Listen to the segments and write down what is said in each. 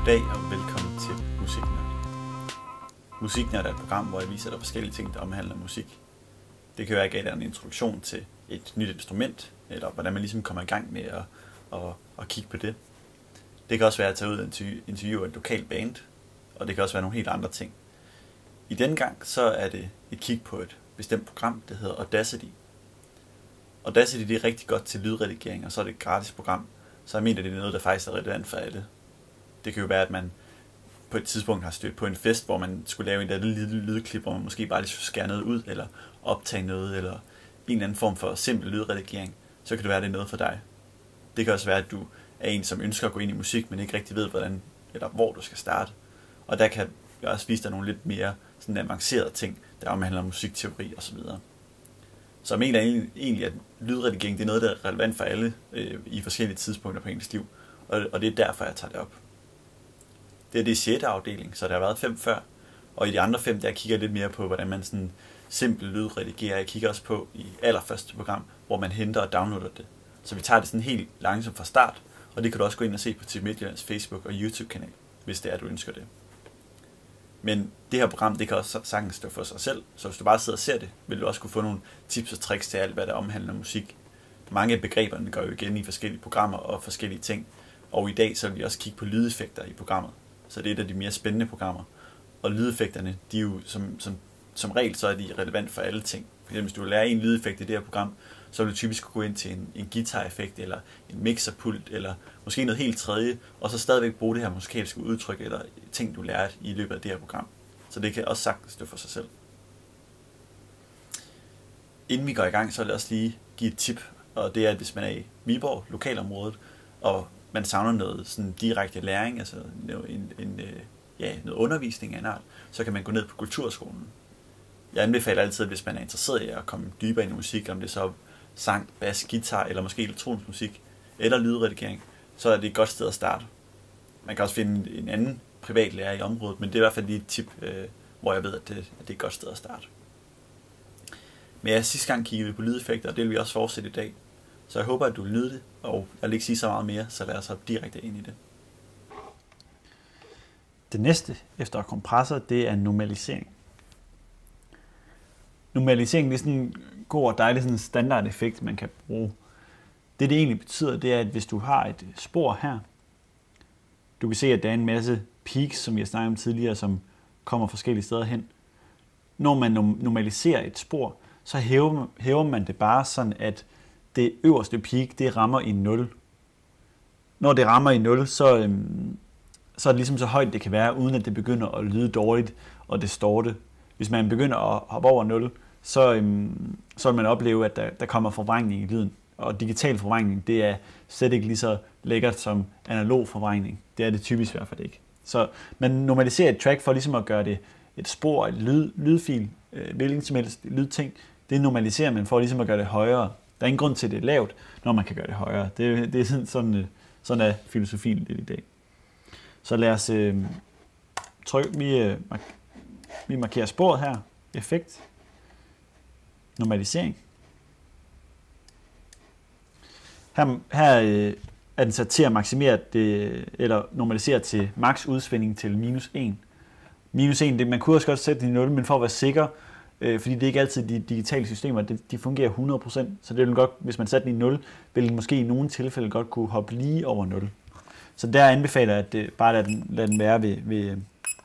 Goddag og velkommen til Musiknørd. Musiknørd er et program, hvor jeg viser dig forskellige ting, der omhandler musik. Det kan være, at jeg gav dig en introduktion til et nyt instrument, eller hvordan man ligesom kommer i gang med at kigge på det. Det kan også være at tage ud og interviewe et lokalt band, og det kan også være nogle helt andre ting. I denne gang så er det et kig på et bestemt program, der hedder Audacity. Audacity det er rigtig godt til lydredigering, og så er det et gratis program, så jeg mener, det er noget, der faktisk er relevant for alle. Det kan jo være, at man på et tidspunkt har stødt på en fest, hvor man skulle lave en der lille lydklip, hvor man måske bare lige skulle skære noget ud, eller optage noget, eller en eller anden form for simpel lydredigering. Så kan det være, at det er noget for dig. Det kan også være, at du er en, som ønsker at gå ind i musik, men ikke rigtig ved, hvordan eller hvor du skal starte. Og der kan jeg også vise dig nogle lidt mere sådan avancerede ting, der omhandler musikteori osv. Så jeg mener egentlig, at lydredigering det er noget, der er relevant for alle i forskellige tidspunkter på ens liv. Og det er derfor, jeg tager det op. Det er 6. afdeling, så der har været 5 før. Og i de andre 5, der kigger jeg lidt mere på, hvordan man sådan simpelt lydredigerer. Jeg kigger også på i allerførste program, hvor man henter og downloader det. Så vi tager det sådan helt langsomt fra start. Og det kan du også gå ind og se på TV Midtjyllands Facebook og YouTube-kanal, hvis det er, du ønsker det. Men det her program, det kan også sagtens stå for sig selv. Så hvis du bare sidder og ser det, vil du også kunne få nogle tips og tricks til alt, hvad der omhandler musik. Mange af begreberne går jo igen i forskellige programmer og forskellige ting. Og i dag så vil vi også kigge på lydeffekter i programmet. Så det er et af de mere spændende programmer. Og lydeffekterne, de er jo som regel, så er de relevant for alle ting. For eksempel, hvis du vil lære en lydeffekt i det her program, så vil du typisk gå ind til en guitar-effekt, eller en mixerpult, eller måske noget helt tredje, og så stadigvæk bruge det her musikalske udtryk, eller ting, du lærte i løbet af det her program. Så det kan også sagtens stå for sig selv. Inden vi går i gang, så vil jeg også lige give et tip, og det er, at hvis man er i Viborg, lokalområdet, og man savner noget sådan direkte læring, altså noget undervisning af en art, så kan man gå ned på Kulturskolen. Jeg anbefaler altid, at hvis man er interesseret i at komme dybere ind i musik, om det så er sang, bas, guitar, eller måske elektronisk musik, eller lydredigering, så er det et godt sted at starte. Man kan også finde en anden privat lærer i området, men det er i hvert fald lige et tip, hvor jeg ved, at det er et godt sted at starte. Men ja, sidste gang kiggede vi på lydeffekter, og det vil vi også fortsætte i dag. Så jeg håber, at du vil nyde det, og jeg vil ikke sige så meget mere, så lad os hoppe direkte ind i det. Det næste efter kompressor, det er normalisering. Normalisering det er sådan en god og dejlig sådan standard effekt, man kan bruge. Det egentlig betyder, det er, at hvis du har et spor her, du kan se, at der er en masse peaks, som jeg snakkede om tidligere, som kommer forskellige steder hen. Når man normaliserer et spor, så hæver man det bare sådan, at det øverste peak, det rammer i 0. Når det rammer i 0, så er det ligesom så højt, det kan være, uden at det begynder at lyde dårligt og distorte. Hvis man begynder at hoppe over 0, så vil man opleve, at der kommer forvrængning i lyden. Og digital forvrængning, det er slet ikke lige så lækkert som analog forvrængning. Det er det typisk i hvert fald ikke. Så man normaliserer et track for ligesom at gøre det et spor, et lydfil, hvilken som helst lydting. Det normaliserer man for ligesom at gøre det højere. Der er ingen grund til, at det er lavt, når man kan gøre det højere. Det er sådan er filosofien lidt i dag. Så lad os trykke, vi markerer sporet her, effekt, normalisering. Her er den sat til at maksimere det, eller normalisere til max udsvingning til -1. -1, man kunne også godt sætte den i 0, men for at være sikker, fordi det er ikke altid de digitale systemer, de fungerer 100%, så det vil godt, hvis man satte den i 0, vil den måske i nogle tilfælde godt kunne hoppe lige over 0. Så der anbefaler jeg, at bare lad den være ved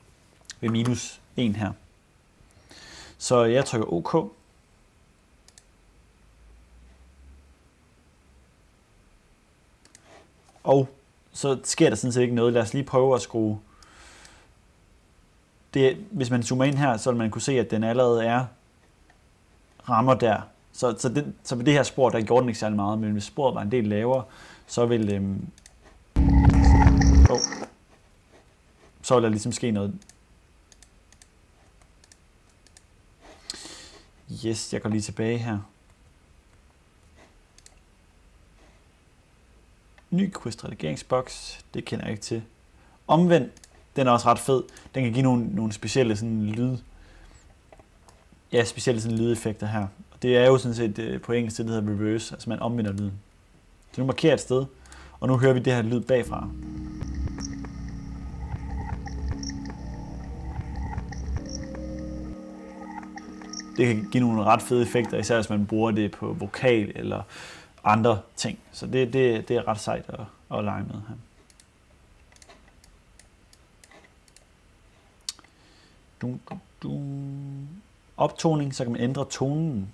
-1 her. Så jeg trykker OK. Og så sker der sådan set ikke noget. Lad os lige prøve at skrue. Hvis man zoomer ind her, så vil man kunne se, at den allerede rammer der. Så ved det her spor, der gjorde den ikke særlig meget, men hvis sporet var en del lavere, så vil der ligesom ske noget. Yes, jeg går lige tilbage her. Ny quiz-redigeringsboks, det kender jeg ikke til. Omvendt, den er også ret fed. Den kan give nogle specielle sådan specielle sådan lydeffekter her. Og det er jo sådan set på engelsk, det hedder reverse, altså man omvender lyden. Så nu markerer et sted, og nu hører vi det her lyd bagfra. det kan give nogle ret fede effekter, især hvis man bruger det på vokal eller andre ting. Så det er ret sejt at lege med her. Optoning, så kan man ændre tonen.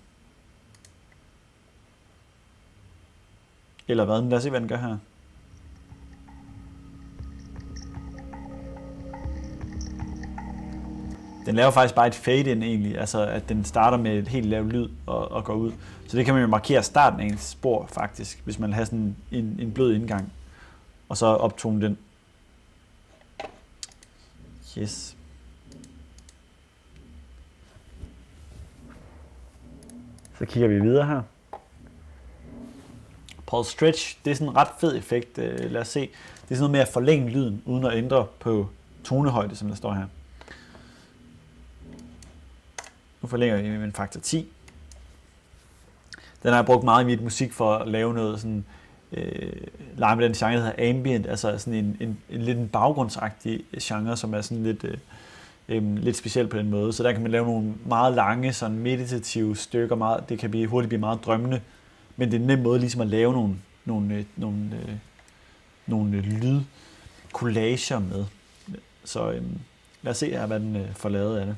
Eller hvad? Lad os se, hvad den gør her. Den laver faktisk bare et fade-in egentlig, altså at den starter med et helt lavt lyd og går ud. Så det kan man jo markere starten af ens spor faktisk, hvis man vil have sådan en blød indgang. Og så optone den. Yes. Så kigger vi videre her. Pulse Stretch, det er sådan en ret fed effekt. Lad os se. Det er sådan noget med at forlænge lyden, uden at ændre på tonehøjde, som der står her. Nu forlænger vi med en faktor 10. Den har jeg brugt meget i mit musik for at lave noget sådan, lege med den genre, der hedder ambient, altså sådan en lidt en baggrundsagtig genre, som er sådan lidt speciel på den måde. Så der kan man lave nogle meget lange, sådan meditative stykker, det kan hurtigt blive meget drømmende, men det er en nem måde ligesom at lave nogle lydcollager med. Så lad os se her, hvad den får lavet af det.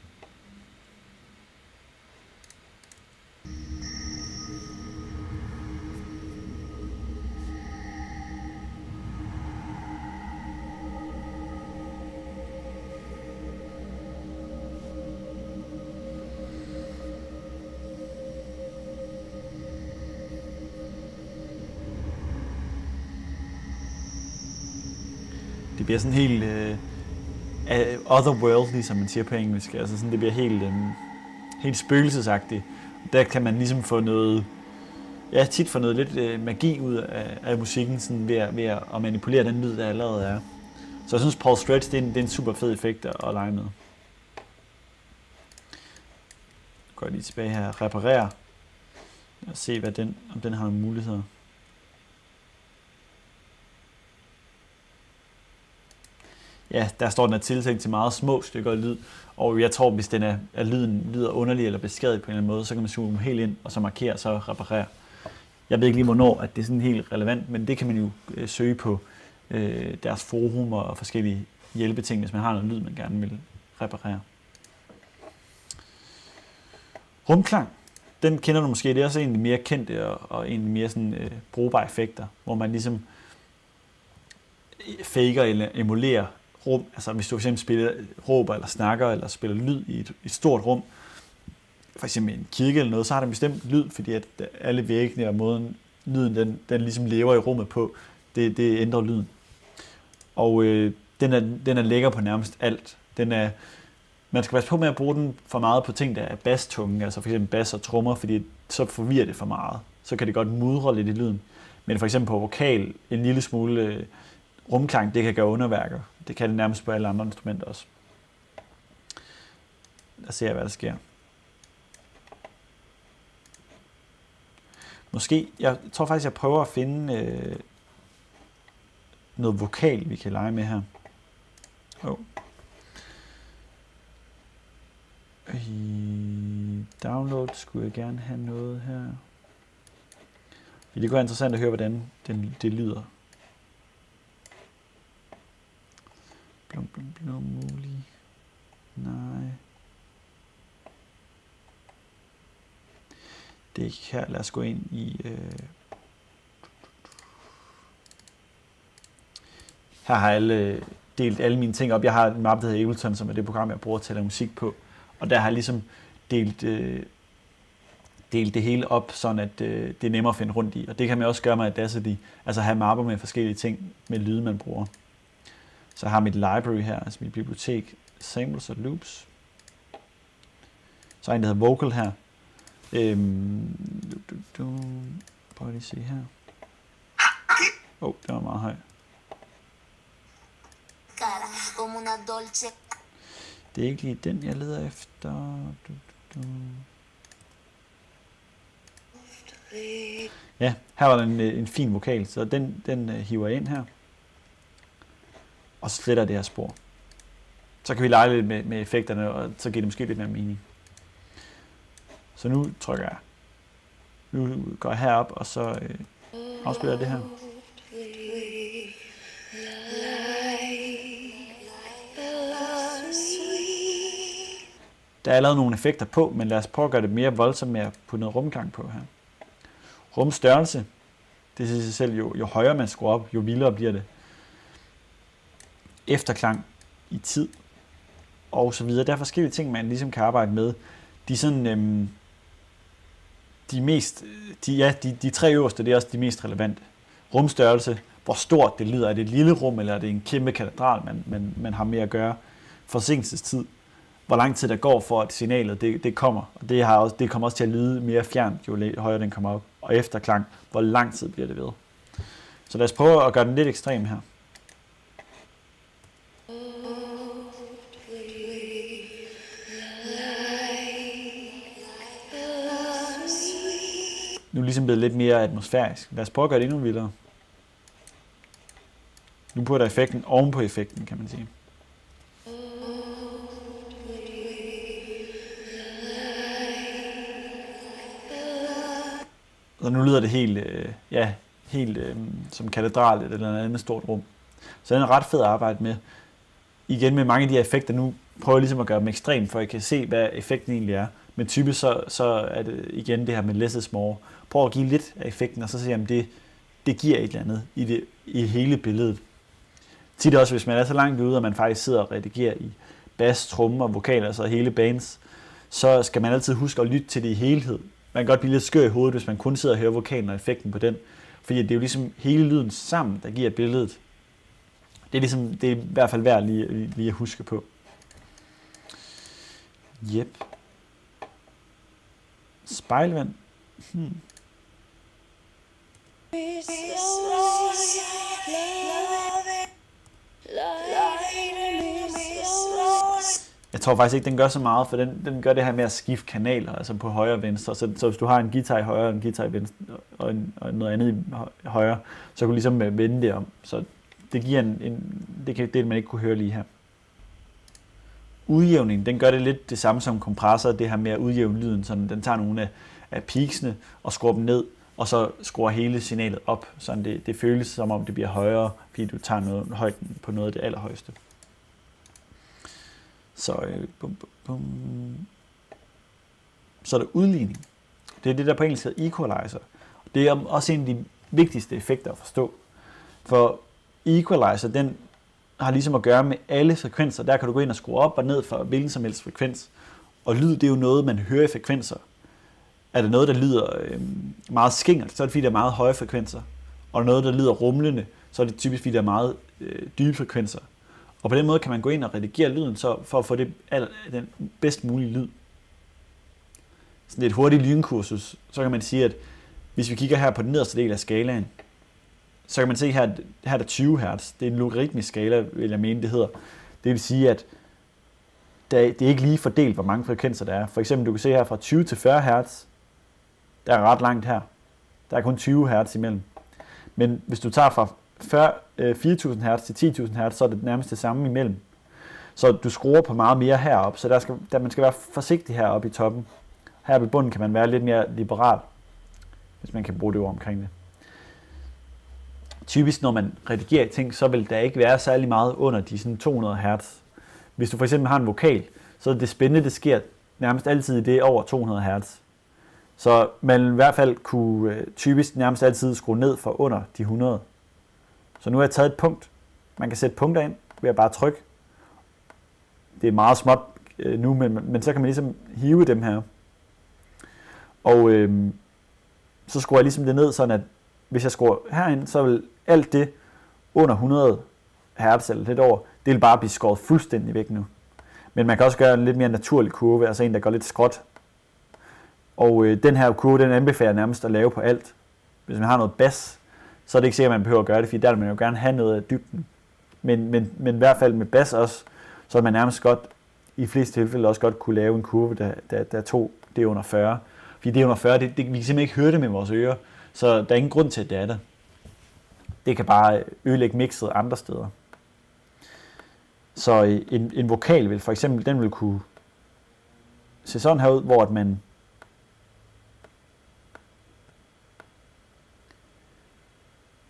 Det bliver sådan helt otherworldly, som man siger på engelsk. Altså sådan, det bliver helt spøgelsesagtigt. Der kan man ligesom få noget, tit få noget lidt magi ud af musikken, sådan ved at manipulere den lyd, der allerede er. Så jeg synes, Pulse Stretch, det er en super fed effekt at lege med. Går jeg lige tilbage her, reparere, og se, om den har nogle muligheder. Ja, der står, den er tiltænkt til meget små stykker af lyd, og jeg tror, hvis lyden lyder underlig eller beskadiget på en eller anden måde, så kan man zoome helt ind, og så markere, og så reparere. Jeg ved ikke lige, hvornår at det er sådan helt relevant, men det kan man jo søge på deres forum og forskellige hjælpeting, hvis man har noget lyd, man gerne vil reparere. Rumklang, den kender du måske, det er også egentlig mere kendte og egentlig mere sådan, brugbare effekter, hvor man ligesom faker eller emulerer rum. Altså hvis du for eksempel råber eller snakker eller spiller lyd i et stort rum, for eksempel en kirke eller noget, så har den bestemt lyd, fordi at alle væggene og måden lyden den ligesom lever i rummet på, det ændrer lyden. Og den er lækker på nærmest alt. Man skal passe på med at bruge den for meget på ting, der er basstunge, altså for eksempel bass og trommer, fordi så forvirrer det for meget. Så kan det godt mudre lidt i lyden. Men for eksempel på vokal, en lille smule rumklang, det kan gøre underværker. Det kan det nærmest på alle andre instrumenter også. Lad os se, hvad der sker. Måske, jeg tror faktisk, jeg prøver at finde noget vokal, vi kan lege med her. I download skulle jeg gerne have noget her. Det kunne være interessant at høre, hvordan det lyder. Blum, mulig. Nej. Det er ikke her. Lad os gå ind i... Her har jeg delt alle mine ting op. Jeg har en mappe, der hedder Ableton, som er det program, jeg bruger til at lave musik på. Og der har jeg ligesom delt det hele op, sådan at det er nemmere at finde rundt i. Og det kan man også gøre med Audacity. Altså have mapper med forskellige ting med lyde, man bruger. Så jeg har mit library her, altså mit bibliotek, samples og loops. Så er en, der hedder vocal her. Prøv lige at se her. Det var meget høj. Det er ikke lige den, jeg leder efter. Ja, her var der en fin vokal, så den hiver jeg ind her. Og så sletter det her spor. Så kan vi lege lidt med effekterne, og så giver det måske lidt mere mening. Så nu trykker jeg. Nu går jeg herop, og så afspiller jeg det her. Der er allerede nogle effekter på, men lad os prøve at gøre det mere voldsomt med at putte noget rumklang på her. Rumstørrelse, det siger sig selv, jo højere man skruer op, jo vildere bliver det. Efterklang i tid, og så videre. Der er forskellige ting, man ligesom kan arbejde med. De sådan, de tre øverste, det er også de mest relevante. Rumstørrelse, hvor stort det lyder. Er det et lille rum, eller er det en kæmpe katedral, man har med at gøre? Forsinkelsestid, hvor lang tid der går for, at signalet det kommer. Og det kommer også til at lyde mere fjernt, jo højere den kommer op. Og efterklang, hvor lang tid bliver det ved. Så lad os prøve at gøre den lidt ekstrem her. Nu er det ligesom blevet lidt mere atmosfærisk. Lad os prøve at gøre det endnu vildere. Nu putter effekten oven på effekten, kan man sige. Så nu lyder det helt som katedral eller et andet stort rum. Så det er ret fed at arbejde med. Igen med mange af de her effekter, nu prøver jeg ligesom at gøre dem ekstrem, for jeg kan se, hvad effekten egentlig er. Men typisk så er det igen det her med less is more. Prøv at give lidt af effekten, og så se, om det giver et eller andet i hele billedet. Tit også, hvis man er så langt ude, og man faktisk sidder og redigerer i bass, trommer og vokaler, så hele bands, så skal man altid huske at lytte til det i helhed. Man kan godt blive lidt skør i hovedet, hvis man kun sidder og hører vokalen og effekten på den. Fordi det er jo ligesom hele lyden sammen, der giver billedet. Det er i hvert fald værd lige at huske på. Yep. Spejlvand. Jeg tror faktisk ikke, den gør så meget, for den gør det her med at skifte kanaler, altså på højre og venstre. Så hvis du har en guitar i højre og en guitar i venstre, og noget andet i højre, så kan du ligesom vende det om. Så det giver det man ikke kunne høre lige her. Udjævning, den gør det lidt det samme som kompressor, det her med at udjævne lyden, så den tager nogle af peaksene og skruer dem ned, og så skruer hele signalet op, så det føles som om det bliver højere, fordi du tager højden på noget af det allerhøjeste. Så så er der udligning. Det er det, der på engelsk hedder equalizer. Det er også en af de vigtigste effekter at forstå. For equalizer, den har ligesom at gøre med alle frekvenser. Der kan du gå ind og skrue op og ned for hvilken som helst frekvens. Og lyd, det er jo noget, man hører i frekvenser. Er der noget, der lyder meget skingert, så er det fordi, der er meget høje frekvenser. Og noget, der lyder rumlende, så er det typisk fordi, der er meget dybe frekvenser. Og på den måde kan man gå ind og redigere lyden, så for at få den bedst mulige lyd. Sådan et hurtigt lynkursus, så kan man sige, at hvis vi kigger her på den nederste del af skalaen, så kan man se her er der 20 Hz. Det er en logaritmisk skala, vil jeg mene, det hedder. Det vil sige, at det er ikke lige fordelt, hvor mange frekvenser der er. For eksempel, du kan se her fra 20 til 40 Hz, der er ret langt her. Der er kun 20 Hz imellem. Men hvis du tager fra 4.000 Hz til 10.000 Hz, så er det nærmest det samme imellem. Så du skruer på meget mere herop, så man skal være forsigtig heroppe i toppen. Her ved bunden kan man være lidt mere liberal, hvis man kan bruge det ord omkring det. Typisk, når man redigerer ting, så vil der ikke være særlig meget under de sådan 200 Hz. Hvis du for eksempel har en vokal, så er det spændende, det sker nærmest altid i det over 200 Hz. Så man i hvert fald kunne typisk nærmest altid skrue ned for under de 100. Så nu har jeg taget et punkt. Man kan sætte punkter ind ved at bare trykke. Det er meget småt nu, men så kan man ligesom hive dem her. Og så skruer jeg ligesom det ned, sådan at hvis jeg skruer herind, så vil alt det under 100 Hz eller lidt over, det vil bare blive skåret fuldstændig væk nu. Men man kan også gøre en lidt mere naturlig kurve, altså en, der går lidt skråt. Og den her kurve, den anbefaler nærmest at lave på alt. Hvis man har noget bass, så er det ikke sikkert, at man behøver at gøre det, fordi der vil man jo gerne have noget af dybden. Men i hvert fald med bass også, så er man nærmest godt, i fleste tilfælde også godt kunne lave en kurve, der tog det under 40. Fordi det under 40, vi kan simpelthen ikke høre det med vores ører, så der er ingen grund til, at det er der. Det kan bare ødelægge mixet andre steder. Så en vokal vil for eksempel, den vil kunne se sådan her ud, hvor at man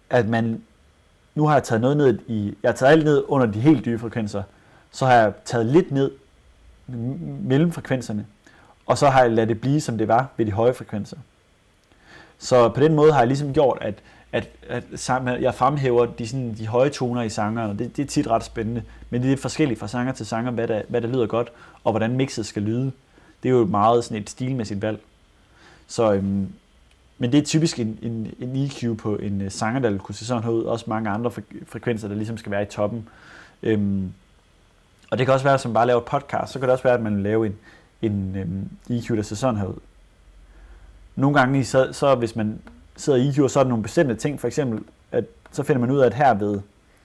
at nu har jeg taget noget ned jeg har taget alt ned under de helt dybe frekvenser, så har jeg taget lidt ned mellem frekvenserne, og så har jeg ladet det blive, som det var ved de høje frekvenser. Så på den måde har jeg ligesom gjort, at jeg fremhæver de høje toner i sangerne. Det er tit ret spændende, men det er forskelligt fra sanger til sanger, hvad der lyder godt, og hvordan mixet skal lyde. Det er jo meget sådan et stilmæssigt valg. Så, men det er typisk en EQ på en sanger, der vil kunne se sådan her ud. Også mange andre frekvenser, der ligesom skal være i toppen. Og det kan også være, som bare laver et podcast, så kan det også være, at man vil lave en EQ, der ser sådan her ud. Nogle gange, så hvis man sidder i EQ, så er der nogle bestemte ting, for eksempel, at så finder man ud af, at her ved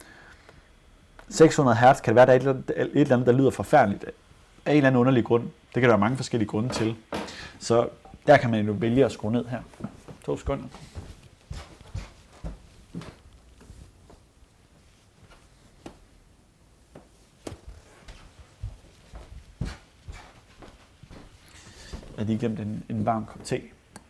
600 Hz kan det være, at der er et eller andet, der lyder forfærdeligt af en eller anden underlig grund. Det kan der være mange forskellige grunde til. Så der kan man jo vælge at skrue ned her. 2 sekunder. Jeg har lige glemt en varm kop te.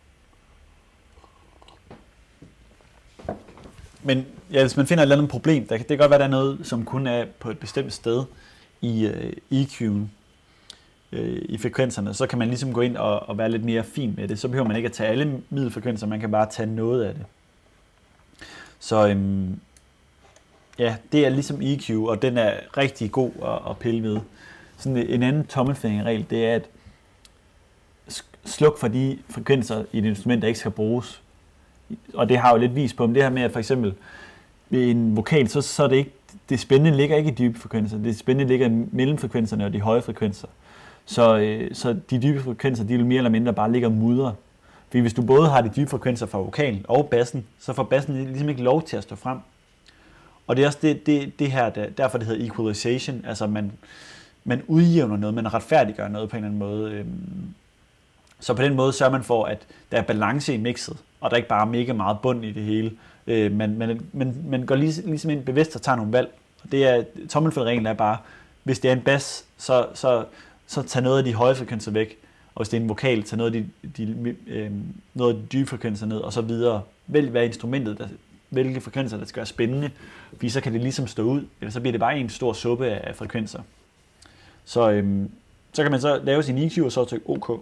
Men ja, hvis man finder et eller andet problem, det kan godt være, der er noget, som kun er på et bestemt sted i EQ'en, i frekvenserne, så kan man ligesom gå ind og være lidt mere fin med det. Så behøver man ikke at tage alle middelfrekvenser, man kan bare tage noget af det. Så ja, det er ligesom EQ, og den er rigtig god at pille ved. Sådan en anden tommelfingerregel, det er at sluk for de frekvenser i et instrument, der ikke skal bruges. Og det har jo lidt vist på, men det her med, at for eksempel ved en vokal, så er det ikke, det spændende ligger ikke i dybe frekvenser, det spændende ligger i mellemfrekvenserne og de høje frekvenser. Så de dybe frekvenser, de vil mere eller mindre bare ligge og mudre. Fordi hvis du både har de dybe frekvenser fra vokalen og bassen, så får bassen ligesom ikke lov til at stå frem. Og det er også det her, derfor det hedder equalization, altså man udjævner noget, man retfærdiggør noget på en eller anden måde. Så på den måde sørger man for, at der er balance i mixet, og der er ikke bare mega meget bund i det hele. Man går ligesom ind bevidst og tager nogle valg. Og det er, tommelfingerreglen er bare, hvis det er en bas, så tag noget af de høje frekvenser væk, og hvis det er en vokal, tag noget af de dybe frekvenser ned, og så videre. Vælg hvad instrumentet, hvilke frekvenser, der skal være spændende, fordi så kan det ligesom stå ud, eller så bliver det bare en stor suppe af frekvenser. Så kan man så lave sin EQ, og så trykke OK.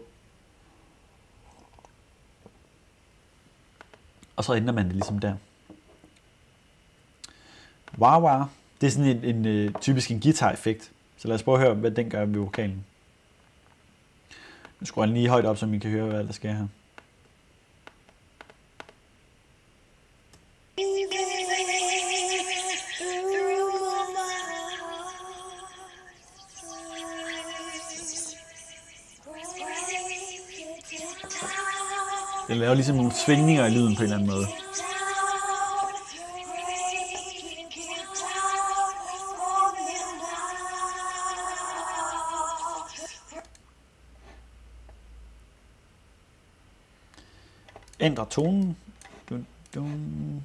Og så ændrer man det ligesom der. Wah-wah. Det er sådan en typisk en guitar-effekt. Så lad os prøve at høre, hvad den gør ved vokalen. Nu skruer jeg lige højt op, så I kan høre, hvad der sker her. Den laver ligesom nogle svingninger i lyden på en eller anden måde. Ændre tonen. Dun, dun.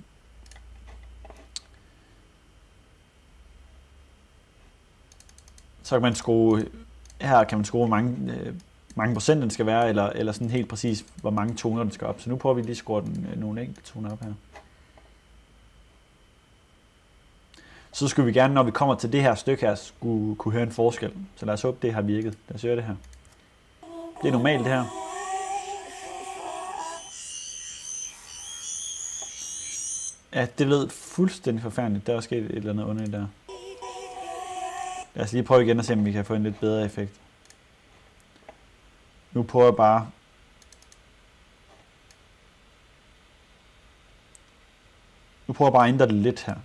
Så kan man skrue, her kan man skrue mange procent den skal være, eller sådan helt præcis, hvor mange toner den skal op. Så nu prøver vi lige at skrue nogle enkelte toner op her. Så skulle vi gerne, når vi kommer til det her stykke her, kunne høre en forskel. Så lad os håbe, det har virket. Lad os høre det her. Det er normalt det her. Ja, det lød fuldstændig forfærdeligt. Der er sket et eller andet underligt der. Lad os lige prøve igen og se, om vi kan få en lidt bedre effekt. Nu prøver jeg bare at ændre det lidt her.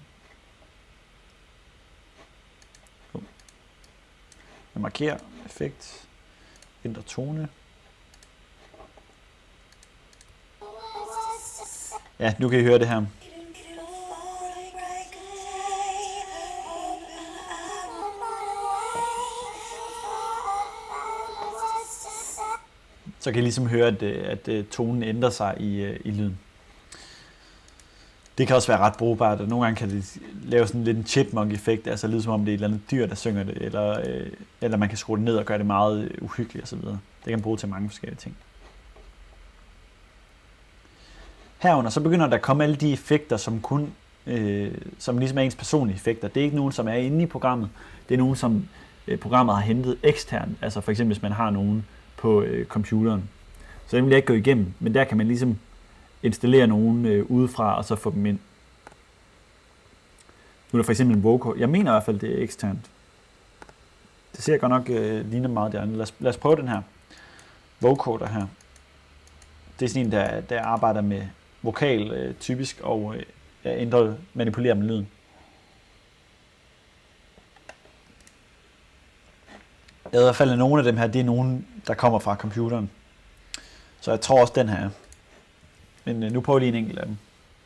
Jeg markerer effekt, ændre tone. Ja, nu kan I høre det her. Så kan I ligesom høre, at tonen ændrer sig i lyden. Det kan også være ret brugbart, og nogle gange kan det lave sådan lidt en chipmunk-effekt, altså lyde som om det er et eller andet dyr, der synger det, eller man kan skrue det ned og gøre det meget uhyggeligt osv. Det kan man bruge til mange forskellige ting. Herunder så begynder der at komme alle de effekter, som kun som ligesom er ens personlige effekter. Det er ikke nogen, som er inde i programmet. Det er nogen, som programmet har hentet eksternt. Altså for eksempel, hvis man har nogen på computeren. Så det vil jeg ikke gå igennem, men der kan man ligesom installere nogen udefra, og så få dem ind. Nu er der for eksempel en vocoder. Jeg mener i hvert fald, det er eksternt. Det ser godt nok ligner meget det andet. Lad os prøve den her vocoder her. Det er sådan en, der arbejder med vokal typisk, og manipulerer med lyden. I hvert fald nogle af dem her, det er nogen, der kommer fra computeren. Så jeg tror også den her. Men nu prøver jeg lige en enkelt af dem.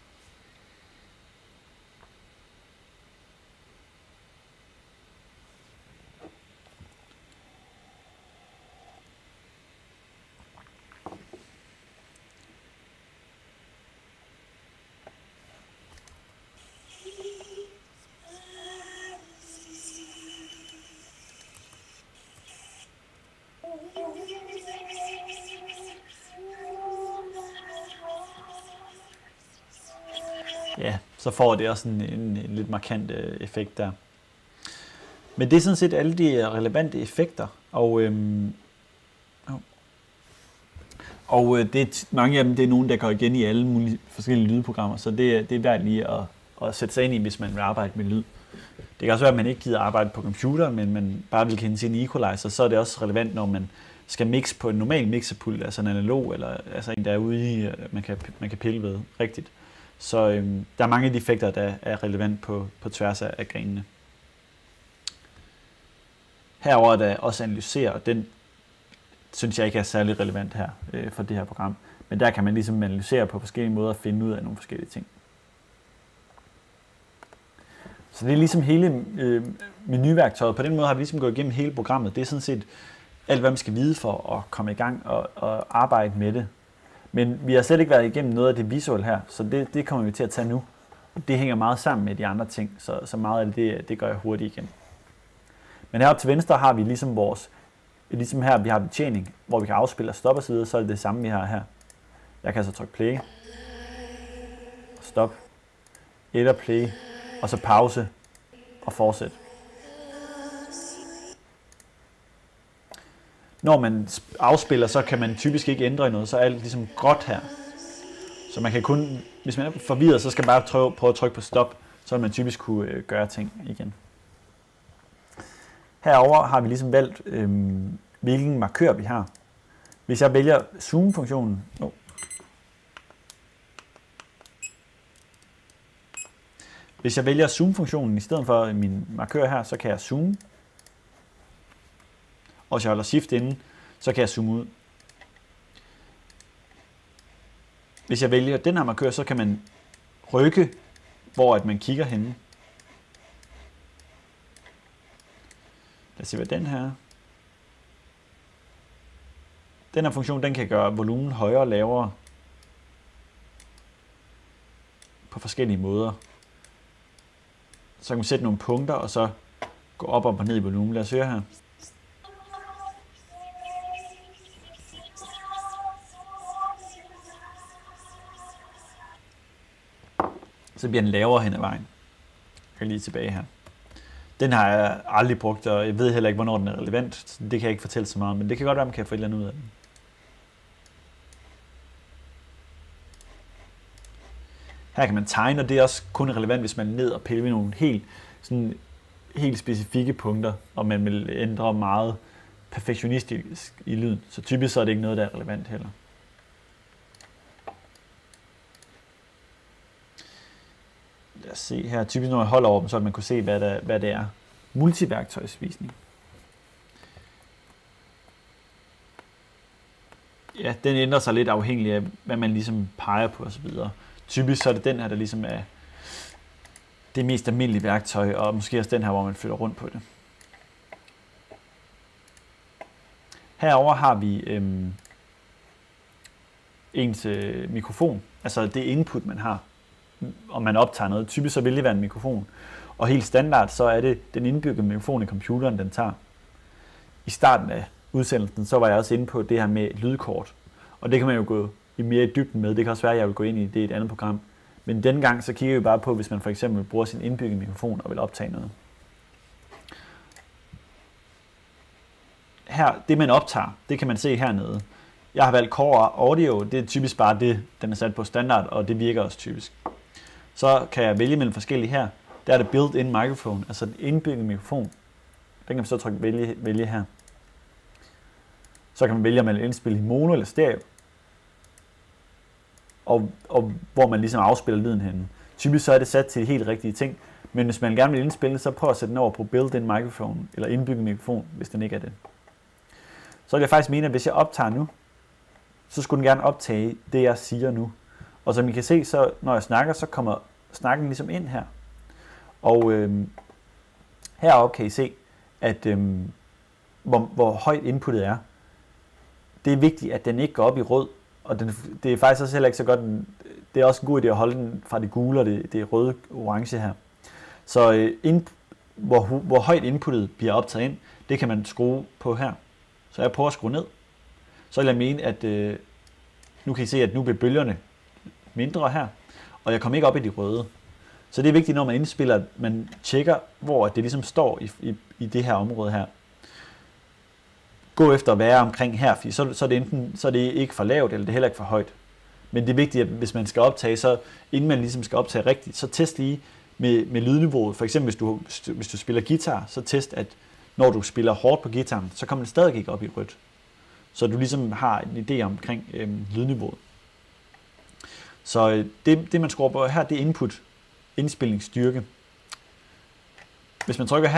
Ja, så får det også en lidt markant effekt der. Men det er sådan set alle de relevante effekter, og det, mange af dem, det er nogen, der går igen i alle mulige forskellige lydprogrammer, så det er værd lige at sætte sig ind i, hvis man vil arbejde med lyd. Det kan også være, at man ikke gider arbejde på computeren, men man bare vil kende sin equalizer, så er det også relevant, når man skal mixe på en normal mixerpult, altså en analog, eller altså en, der er ude i, man kan pille ved rigtigt. Så der er mange af de effekter, der er relevant på tværs af grenene. Herover er der også analysere, og den synes jeg ikke er særlig relevant her for det her program. Men der kan man ligesom analysere på forskellige måder og finde ud af nogle forskellige ting. Så det er ligesom hele menuværktøjet. På den måde har vi ligesom gået igennem hele programmet. Det er sådan set alt, hvad man skal vide for at komme i gang og arbejde med det. Men vi har slet ikke været igennem noget af det visuelle her, så det kommer vi til at tage nu. Det hænger meget sammen med de andre ting, så meget af det gør jeg hurtigt igen. Men heroppe til venstre har vi ligesom her, vi har betjening, hvor vi kan afspille og stoppe osv., så er det samme, vi har her. Jeg kan så trykke play, stop, eller play, og så pause og fortsæt. Når man afspiller, så kan man typisk ikke ændre i noget, så er alt ligesom gråt her. Så man kan kun, hvis man er forvirret, så skal man bare prøve at trykke på stop, så vil man typisk kunne gøre ting igen. Herover har vi ligesom valgt, hvilken markør vi har. Hvis jeg vælger zoom-funktionen, Hvis jeg vælger zoom-funktionen i stedet for min markør her, så kan jeg zoome. Og hvis jeg holder shift inde, så kan jeg zoome ud. Hvis jeg vælger den her markør, så kan man rykke, hvor at man kigger henne. Lad os se, hvad den her. Den her funktion, den kan gøre volumen højere og lavere på forskellige måder. Så kan man sætte nogle punkter, og så gå op og ned i volumen. Lad os høre her. Så bliver den lavere hen ad vejen. Jeg kan lige tilbage her. Den har jeg aldrig brugt, og jeg ved heller ikke, hvornår den er relevant. Så det kan jeg ikke fortælle så meget om, men det kan godt være, at man kan få et eller andet ud af den. Her kan man tegne, og det er også kun relevant, hvis man er ned og pille ved nogle helt specifikke punkter, og man vil ændre meget perfektionistisk i lyden. Så typisk så er det ikke noget, der er relevant heller. Lad os se her. Typisk når jeg holder over dem, så man kunne se, hvad det er. Multiværktøjsvisning. Ja, den ændrer sig lidt afhængig af, hvad man ligesom peger på osv. Typisk så er det den her, der ligesom er det mest almindelige værktøj, og måske også den her, hvor man flytter rundt på det. Herover har vi ens mikrofon, altså det input, man har, og man optager noget. Typisk så vil det være en mikrofon, og helt standard, så er det den indbyggede mikrofon i computeren, den tager. I starten af udsendelsen, så var jeg også inde på det her med lydkort, og det kan man jo gå mere i dybden med. Det kan også være, at jeg vil gå ind i det i et andet program. Men denne gang så kigger vi bare på, hvis man for eksempel bruger sin indbyggede mikrofon og vil optage noget. Her, det man optager, det kan man se hernede. Jeg har valgt Core Audio, det er typisk bare det, den er sat på standard, og det virker også typisk. Så kan jeg vælge mellem forskellige her. Der er det built-in microphone, altså en indbygget mikrofon. Den kan man så trykke vælge her. Så kan man vælge, om man vil indspille i mono eller stereo. Og hvor man ligesom afspiller lyden henne. Typisk så er det sat til de helt rigtige ting. Men hvis man gerne vil indspille, så prøv at sætte den over på built-in microphone, eller indbygget mikrofon, hvis den ikke er det. Så vil jeg faktisk mene, at hvis jeg optager nu, så skulle den gerne optage det, jeg siger nu. Og som I kan se, så når jeg snakker, så kommer snakken ligesom ind her. Og heroppe kan I se, at hvor højt inputtet er. Det er vigtigt, at den ikke går op i rød. Og det er faktisk også heller ikke så godt. Det er også en god idé at holde den fra det gule og det røde orange her. Så hvor højt inputtet bliver optaget ind, det kan man skrue på her. Så jeg prøver at skrue ned. Så vil jeg mene, at nu kan I se, at nu bliver bølgerne mindre her. Og jeg kommer ikke op i de røde. Så det er vigtigt, når man indspiller, at man tjekker, hvor det ligesom står i det her område her. Gå efter at være omkring her, for så er det enten så er det ikke for lavt, eller det er heller ikke for højt. Men det er vigtigt, at hvis man skal optage, så inden man ligesom skal optage rigtigt, så test lige med lydniveauet. For eksempel hvis du spiller guitar, så test, at når du spiller hårdt på guitaren, så kommer den stadig ikke op i rødt. Så du ligesom har en idé omkring lydniveauet. Så det man skruer på her, det er input, indspilningsstyrke. Hvis man trykker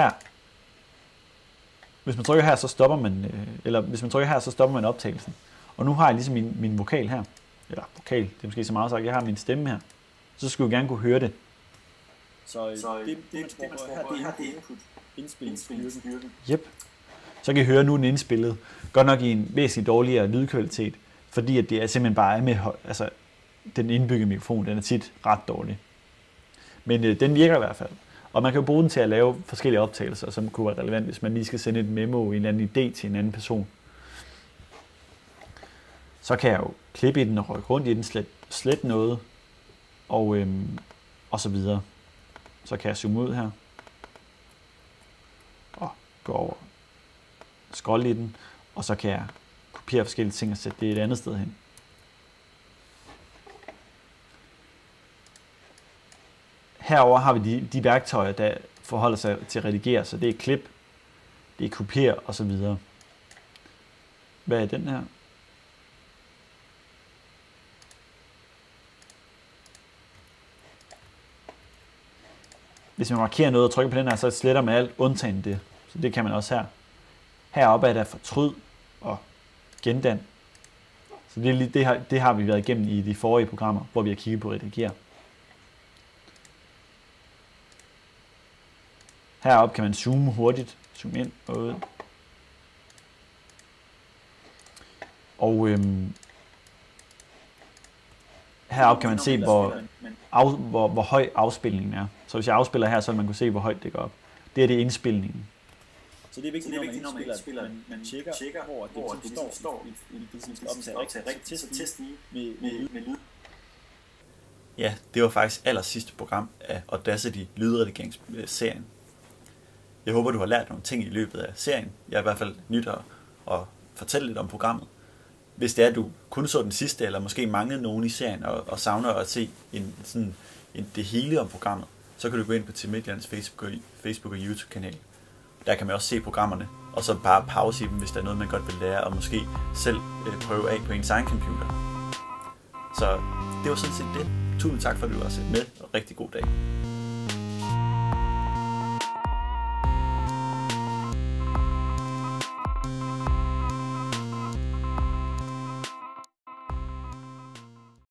her, så stopper man, eller hvis man trykker her, så stopper man optagelsen. Og nu har jeg ligesom min vokal her, eller vokal, det er måske så meget sagt, jeg har min stemme her. Så skulle jeg gerne kunne høre det. Så det man skruer på her, det er input, indspilningsstyrke. Yep. Så kan I høre, nu den indspillet. Godt nok i en væsentligt dårligere lydkvalitet, fordi at det er simpelthen bare med, altså den indbyggede mikrofon, den er tit ret dårlig. Men den virker i hvert fald. Og man kan jo bruge den til at lave forskellige optagelser, som kunne være relevant, hvis man lige skal sende et memo, en eller anden idé til en anden person. Så kan jeg jo klippe i den og rykke rundt i den, slet noget, og så videre. Så kan jeg zoome ud her, og gå over, scrolle i den, og så kan jeg kopiere forskellige ting og sætte det et andet sted hen. Herover har vi de værktøjer, der forholder sig til at redigere, så det er klip, det er kopiere og så videre. Hvad er den her? Hvis man markerer noget og trykker på den her, så sletter man alt undtagen det. Så det kan man også her. Heroppe er der fortryd og gendan. Så det har vi været igennem i de forrige programmer, hvor vi har kigget på redigere. Heroppe kan man zoome hurtigt, zoome ind og ud. Og heroppe kan man se, hvor høj afspilningen er. Så hvis jeg afspiller her, så vil man kunne se, hvor højt det går op. Det er det indspilningen. Så det er vigtigt, når man indspiller, at man tjekker, hvor det ligesom står i det, som skal optage rigtigt. Så test lige med lyd. Ja, det var faktisk allersidste program af Audacity lydredigeringsserien. Jeg håber, du har lært nogle ting i løbet af serien. Jeg er i hvert fald nyt at fortælle lidt om programmet. Hvis det er, at du kun så den sidste, eller måske manglede nogen i serien, og savner at se det hele om programmet, så kan du gå ind på Team Midtjyllands Facebook og YouTube-kanal. Der kan man også se programmerne, og så bare pause i dem, hvis der er noget, man godt vil lære, og måske selv prøve af på ens egen computer. Så det var sådan set det. Tusind tak for, at du var med, og rigtig god dag.